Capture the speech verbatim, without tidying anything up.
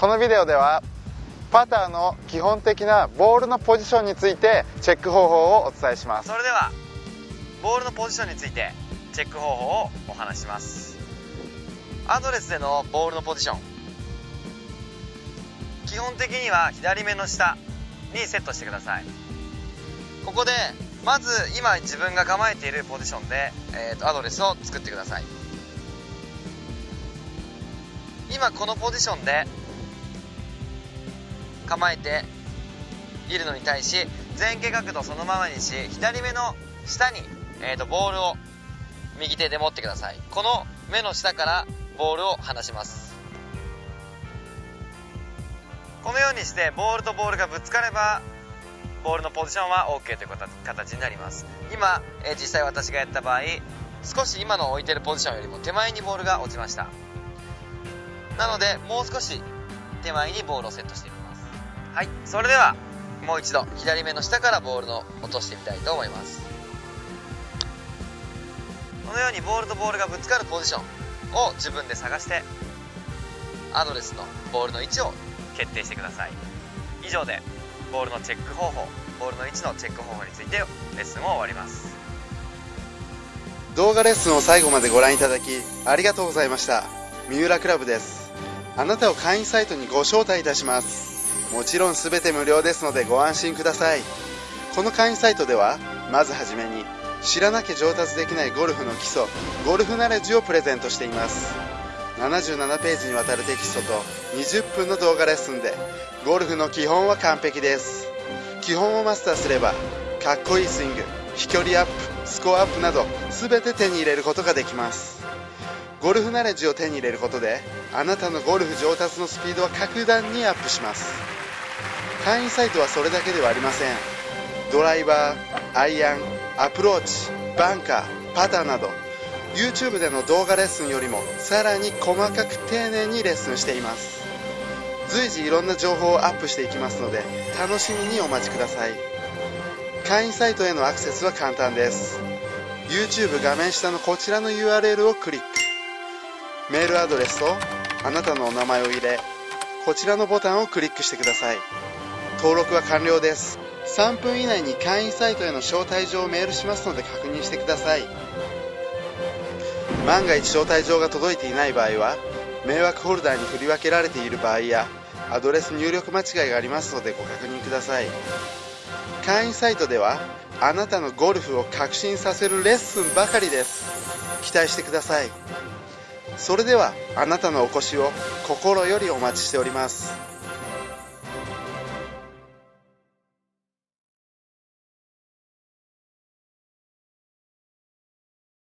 このビデオではパターの基本的なボールのポジションについてチェック方法をお伝えします。 それではボールのポジションについてチェック方法をお話します。アドレスでのボールのポジション、基本的には左目の下にセットしてください。ここでまず今自分が構えているポジションで、えー、とアドレスを作ってください。今このポジションで構えているのに対し、前傾角度そのままにし、左目の下に、えー、とボールを右手で持ってください。この目の下からボールを離します。このようにしてボールとボールがぶつかればボールのポジションは OK という形になります。今、えー、実際私がやった場合、少し今の置いてるポジションよりも手前にボールが落ちました。なのでもう少し手前にボールをセットしていきます。はい、それではもう一度左目の下からボールを落としてみたいと思います。このようにボールとボールがぶつかるポジションを自分で探してアドレスのボールの位置を決定してください。以上でボールのチェック方法、ボールの位置のチェック方法についてレッスンを終わります。 動画レッスンを最後までご覧いただきありがとうございました。三浦クラブです。あなたを会員サイトにご招待いたします。もちろん全て無料ですのでご安心ください。この会員サイトではまずはじめに知らなきゃ上達できないゴルフの基礎、ゴルフナレッジをプレゼントしています。ななじゅうななページにわたるテキストとにじゅっぷんの動画レッスンでゴルフの基本は完璧です。基本をマスターすればかっこいいスイング、飛距離アップ、スコアアップなど全て手に入れることができます。ゴルフナレッジを手に入れることであなたのゴルフ上達のスピードは格段にアップします。会員サイトはそれだけではありません。ドライバー、アイアン、アプローチ、バンカー、パターなど YouTube での動画レッスンよりもさらに細かく丁寧にレッスンしています。随時いろんな情報をアップしていきますので楽しみにお待ちください。会員サイトへのアクセスは簡単です。 YouTube 画面下のこちらの ユーアールエル をクリック、メールアドレスとあなたのお名前を入れ、こちらのボタンをクリックしてください。登録は完了です。さんぷん以内に会員サイトへの招待状をメールしますので確認してください。万が一招待状が届いていない場合は迷惑ホルダーに振り分けられている場合やアドレス入力間違いがありますのでご確認ください。会員サイトではあなたのゴルフを革新させるレッスンばかりです。期待してください。それではあなたのお越しを心よりお待ちしております。